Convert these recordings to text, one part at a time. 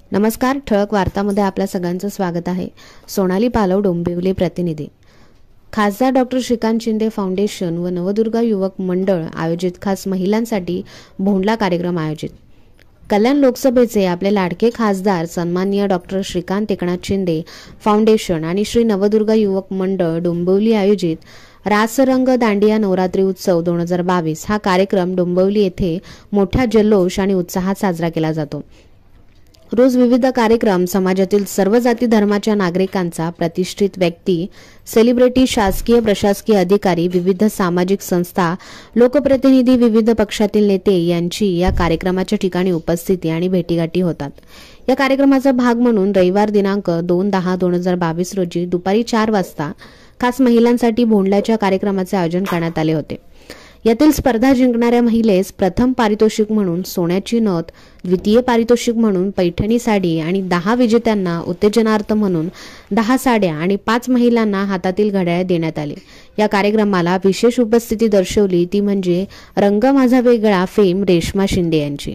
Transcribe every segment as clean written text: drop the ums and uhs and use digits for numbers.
नमस्कार, ठळक वार्तामध्ये आपल्या सगळ्यांचं स्वागत आहे। सोनाली पालव, डोंबिवली प्रतिनिधी। खासदार डॉक्टर श्रीकांत शिंदे फाउंडेशन व नवदुर्गा युवक मंडळ आयोजित खास महिलांसाठी भोंडला कार्यक्रम आयोजित। कल्याण लोकसभेचे आपले लाडके खासदार सन्माननीय डॉक्टर श्रीकांत एकनाथ शिंदे फाउंडेशन आणि श्री नवदुर्गा युवक मंडळ डोंबिवली आयोजित रासरंग दांडिया नवरात्री उत्सव 2022 हा कार्यक्रम डोंबिवली येथे मोठ्या जल्लोष आणि उत्साहात साजरा केला जातो। रोज विविध कार्यक्रम समाजातील सर्व जाती धर्माच्या नागरिकांचा, प्रतिष्ठित व्यक्ती, सेलिब्रिटी, शासकीय प्रशासकीय अधिकारी, विविध सामाजिक संस्था, लोकप्रतिनिधी, विविध पक्षातील नेते यांची या कार्यक्रमाच्या ठिकाणी उपस्थिती आणि भेटीगाठी होतात। या कार्यक्रमाचा भाग म्हणून रविवार दिनांक 2/10/2022 रोजी दुपारी 4 वाजता खास महिलांसाठी भोंडल्याच्या कार्यक्रमाचे आयोजन करण्यात आले होते। यातील स्पर्धा जिंकणाऱ्या महिलेस प्रथम पारितोषिक म्हणून सोन्याची नथ, द्वितीय पारितोषिक म्हणून पैठणी साडी आणि 10 विजेत्यांना उत्तेजनार्थ म्हणून 10 साड्या आणि 5 महिलांना हातातील घड्याळ देण्यात आले। या कार्यक्रमाला विशेष उपस्थिती दर्शवली ती म्हणजे रंग माझा वेगळा फेम रेश्मा शिंदे यांची।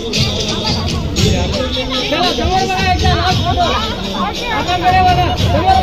चला समोर बघा, एकदा फोटो आता बरे बघा।